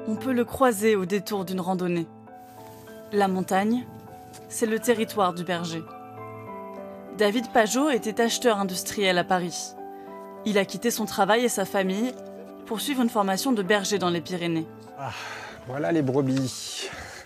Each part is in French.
On peut le croiser au détour d'une randonnée. La montagne, c'est le territoire du berger. David Pajot était acheteur industriel à Paris. Il a quitté son travail et sa famille pour suivre une formation de berger dans les Pyrénées. Ah, voilà les brebis.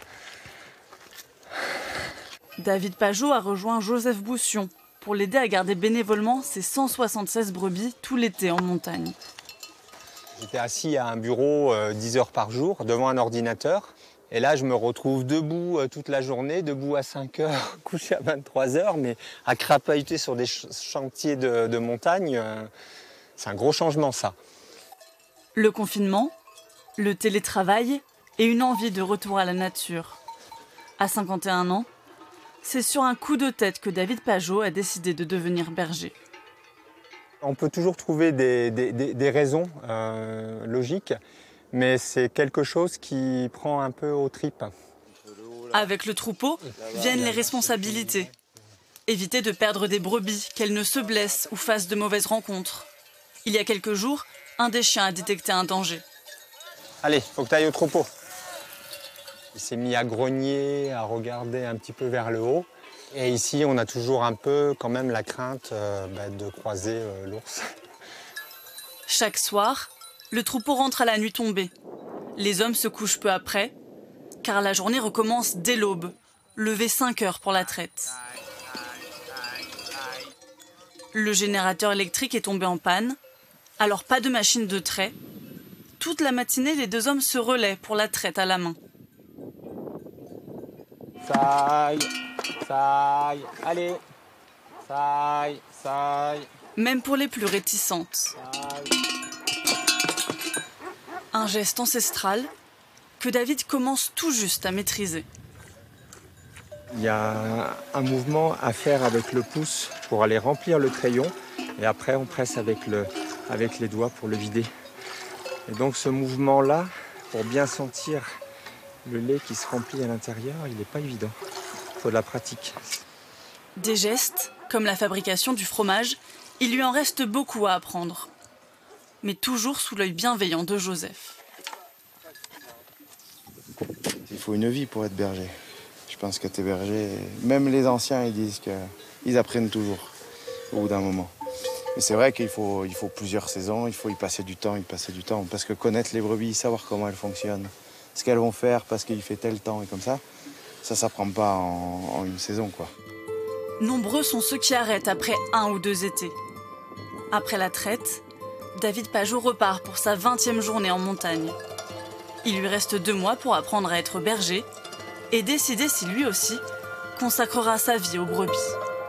David Pajot a rejoint Joseph Boussion pour l'aider à garder bénévolement ses 176 brebis tout l'été en montagne. J'étais assis à un bureau 10 heures par jour devant un ordinateur. Et là, je me retrouve debout toute la journée, debout à 5 heures, couché à 23 heures, mais à crapahuter sur des chantiers de montagne. C'est un gros changement, ça. Le confinement, le télétravail et une envie de retour à la nature. À 51 ans, c'est sur un coup de tête que David Pajot a décidé de devenir berger. On peut toujours trouver des raisons logiques, mais c'est quelque chose qui prend un peu aux tripes. Avec le troupeau viennent les responsabilités. Éviter de perdre des brebis, qu'elles ne se blessent ou fassent de mauvaises rencontres. Il y a quelques jours, un des chiens a détecté un danger. Allez, faut que tu ailles au troupeau. Il s'est mis à grogner, à regarder un petit peu vers le haut. Et ici, on a toujours un peu quand même la crainte de croiser l'ours. Chaque soir, le troupeau rentre à la nuit tombée. Les hommes se couchent peu après, car la journée recommence dès l'aube, levé 5 heures pour la traite. Le générateur électrique est tombé en panne, alors pas de machine de trait. Toute la matinée, les deux hommes se relaient pour la traite à la main. Ça y, allez, ça y. Même pour les plus réticentes. Un geste ancestral que David commence tout juste à maîtriser. Il y a un mouvement à faire avec le pouce pour aller remplir le crayon et après on presse avec les doigts pour le vider. Et donc ce mouvement-là, pour bien sentir le lait qui se remplit à l'intérieur, il n'est pas évident. Il faut de la pratique. Des gestes, comme la fabrication du fromage, il lui en reste beaucoup à apprendre. Mais toujours sous l'œil bienveillant de Joseph. Il faut une vie pour être berger. Je pense que t'es berger, même les anciens, ils disent qu'ils apprennent toujours au bout d'un moment. Mais c'est vrai qu'il faut plusieurs saisons, il faut y passer du temps, parce que connaître les brebis, savoir comment elles fonctionnent, ce qu'elles vont faire parce qu'il fait tel temps et comme ça s'apprend pas en une saison, quoi. Nombreux sont ceux qui arrêtent après 1 ou 2 étés. Après la traite, David Pajot repart pour sa 20e journée en montagne. Il lui reste 2 mois pour apprendre à être berger et décider si lui aussi consacrera sa vie aux brebis.